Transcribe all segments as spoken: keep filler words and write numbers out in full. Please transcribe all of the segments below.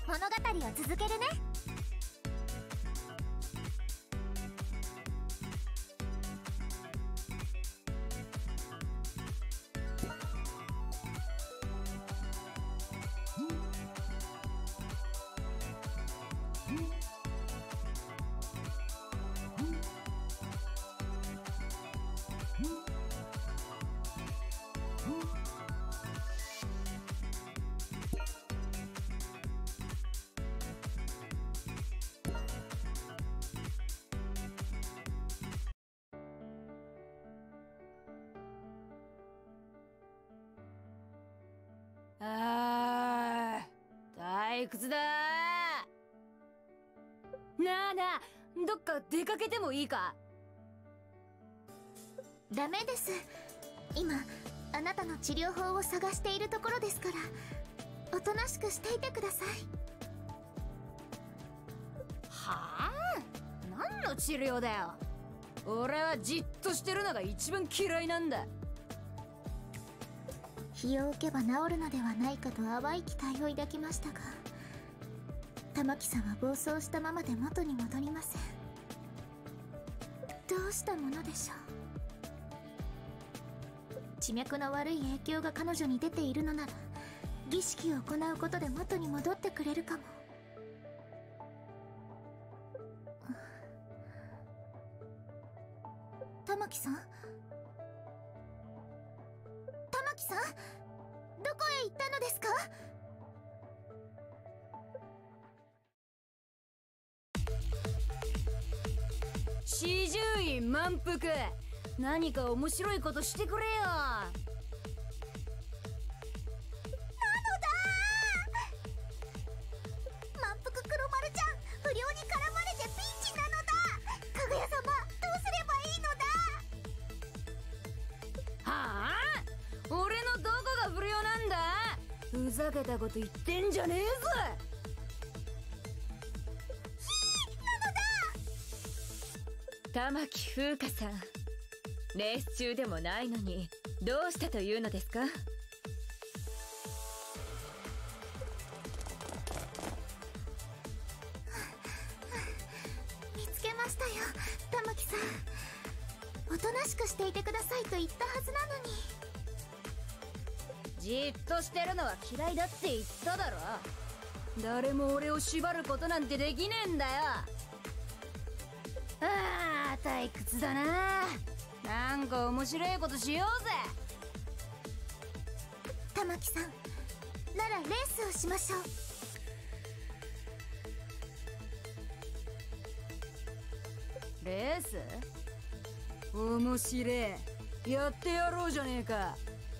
物語を続けるね。 あー、退屈だー。なあなあ、どっか出かけてもいいか？ ダメです。今あなたの治療法を探しているところですから、おとなしくしていてください。 はあ？何の治療だよ。俺はじっとしてるのが一番嫌いなんだ。 日を置けば治るのではないかと淡い期待を抱きましたが、玉木さんは暴走したままで元に戻りません。どうしたものでしょう。地脈の悪い影響が彼女に出ているのなら、儀式を行うことで元に戻ってくれるかも。玉木さん、玉木さん、どこへ行ったのですか？ 四十院満腹、何か面白いことしてくれよ。なのだー、満腹黒丸ちゃん、不良に絡まれてピンチなのだ。かぐや様、どうすればいいのだ。 はあ？俺のどこが不良なんだ？ふざけたこと言ってんじゃねえぞ。 玉木風花さん、レース中でもないのにどうしたというのですか？ 見つけましたよ、玉木さん。おとなしくしていてくださいと言ったはずなのに。 じっとしてるのは嫌いだって言っただろ。誰も俺を縛ることなんてできねえんだよ。あー、退屈だな。なんか面白いことしようぜ。 玉木さん、ならレースをしましょう。 レース？面白え。やってやろうじゃねえか。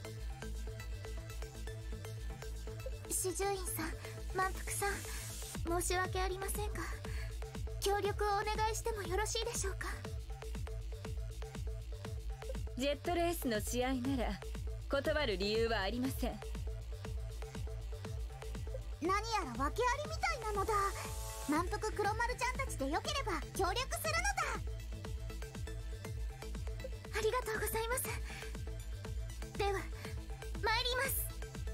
四十院さん、満腹さん、申し訳ありませんが、協力をお願いしてもよろしいでしょうか？ ジェットレースの試合なら断る理由はありません。 何やら訳ありみたいなのだ。満腹黒丸ちゃんたちでよければ協力するのだ。ありがとうございます。では参ります。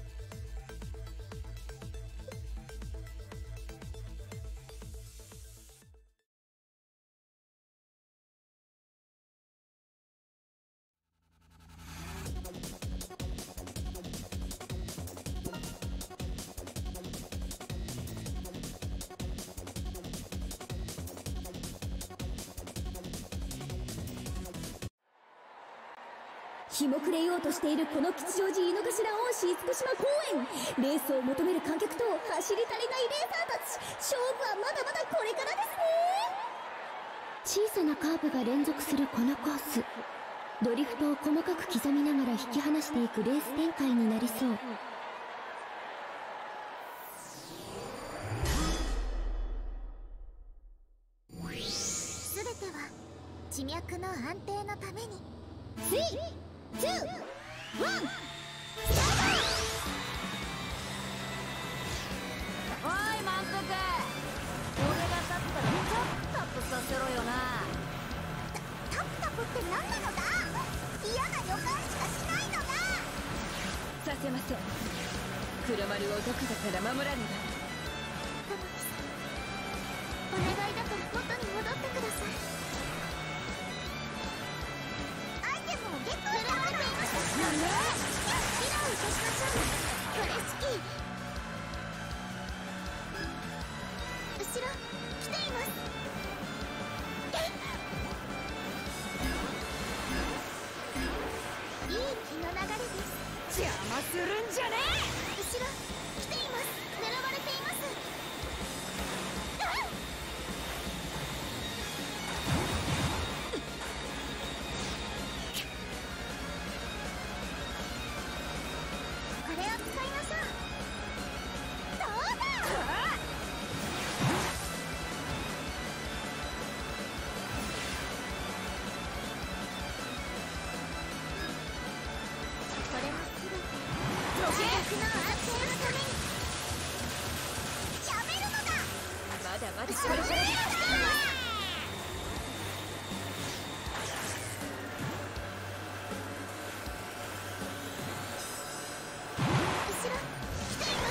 日も暮れようとしているこの吉祥寺井の頭恩師厳島公園、レースを求める観客と走り足りないレーサーたち、勝負はまだまだこれからですね。小さなカーブが連続するこのコース、ドリフトを細かく刻みながら引き離していくレース展開になりそう。 すべては地脈の安定のために。 スリー、ツー、ワン、スタート。 おい満腹、俺が勝ったらタップタップさせろよな。 タタプタプって何なのだ。嫌な予感しかしないのだ。 させません。黒丸をどこかから守らねば。 しましょう。これ好き。後ろ来ています。いい気の流れです。 邪魔するんじゃね後ろ来ています。狙われています。これを使いましょう。どうだ。これもすべて主役の安定のために。やめるのだ。 まだまだ後ろに来ています。後ろ来ています。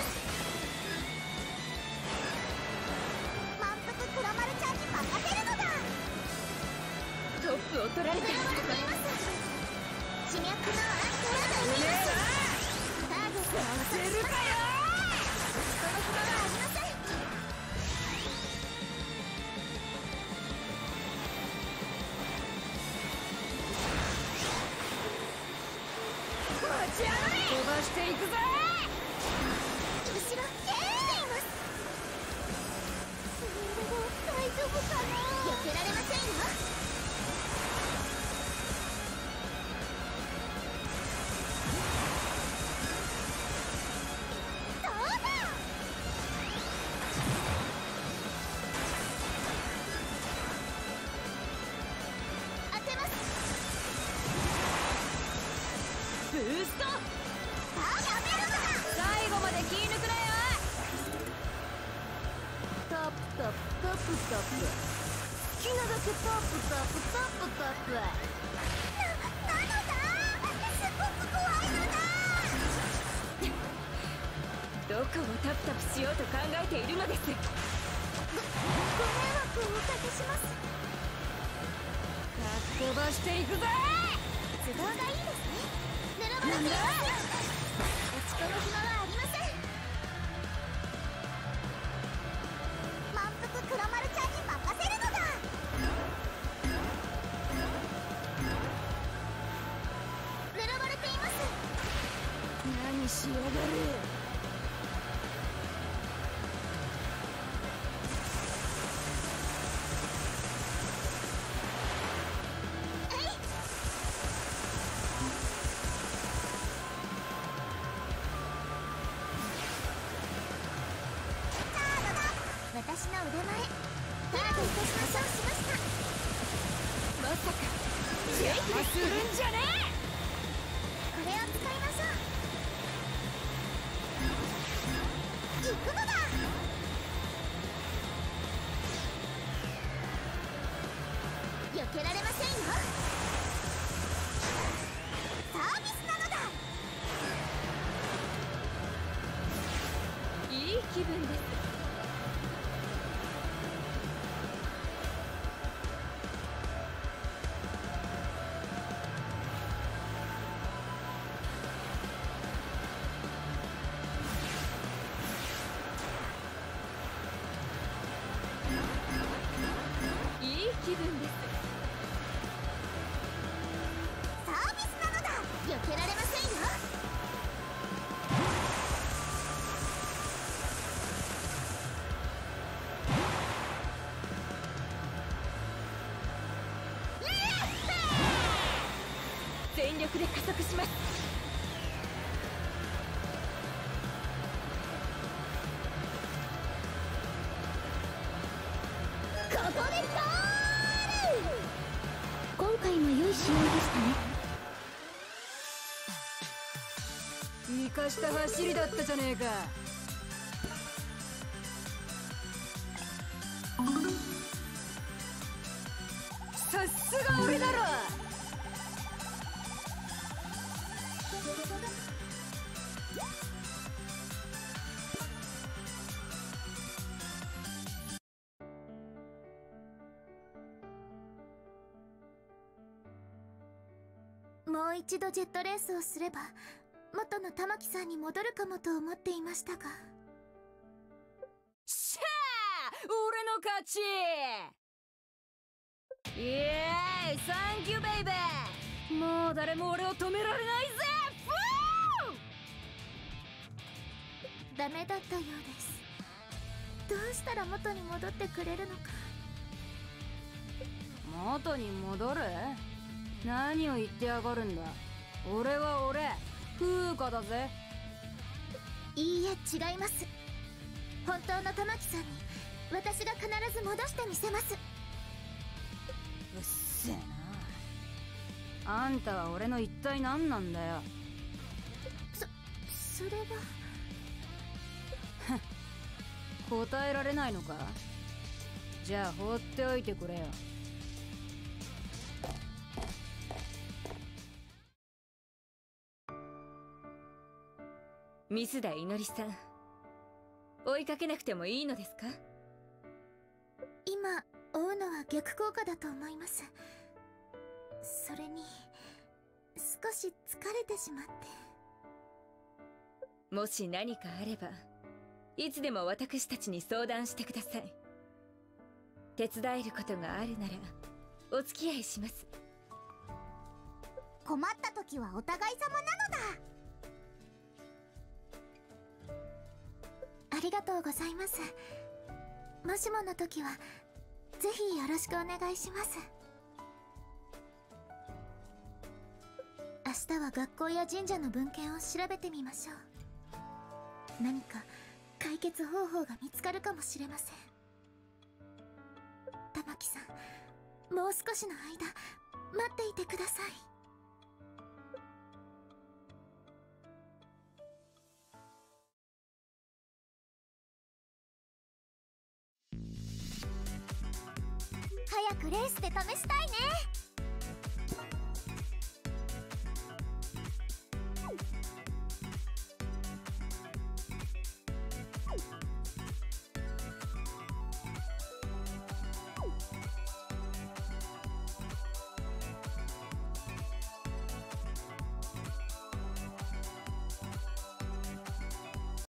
満腹黒丸ちゃんに任せるのだ。 トップを取られて狙われています。主脈の安定をために。ターゲットを落とします。その暇はありません。 え。飛ばしていくぜ。 後ろ来ています。大丈夫かな。避けられませんよ。どうだ。当てます。 ブースト。 さあやめるのだ。 最後まで気抜くなよ。 トップトップトップトップ。好きなだけトップトップトップトップ。な、なのだ。すごく怖いのだ。 どこをタプタプしようと考えているのです。 ご、ご迷惑をおかけします。 飛ばしていくぜ。 都合がいいですね。狙われています。落ち込む暇はありません。満腹黒丸ちゃんに任せるのだ。狙われています。 何しやがる。 私の腕前ターゲットしましょう。しました。 まさか邪魔するんじゃねこれを使いましょう。行くのだ。避けられませんよ。サービスなのだ。 いい気分です。いい気分です。 サービスなのだ。避けられませんよ。 全力で加速します。 ここでゴール。今回も良い試合でしたね。 生かした走りだったじゃねえか。さすが俺だろ。 もう一度ジェットレースをすれば元の玉木さんに戻るかもと思っていましたが。 しゃー、俺の勝ち。イエーイ、サンキューベイベー。もう誰も俺を止められないぜ。 ダメだったようです。どうしたら元に戻ってくれるのか。 元に戻る？何を言ってやがるんだ。俺は俺、風花だぜ。 いいえ、違います。本当の玉木さんに私が必ず戻してみせます。 うっせえな。あんたは俺の一体何なんだよ。 そそれは答えられないのか。じゃあ放っておいてくれよ。 水田いのりさん、追いかけなくてもいいのですか？ 今追うのは逆効果だと思います。それに少し疲れてしまって。 もし何かあればいつでも私たちに相談してください。手伝えることがあるならお付き合いします。 困った時はお互い様なのだ。ありがとうございます。もしもの時はぜひよろしくお願いします。明日は学校や神社の文献を調べてみましょう。何か解決方法が見つかるかもしれません。玉木さん、もう少しの間待っていてください。早くレースで試したいね。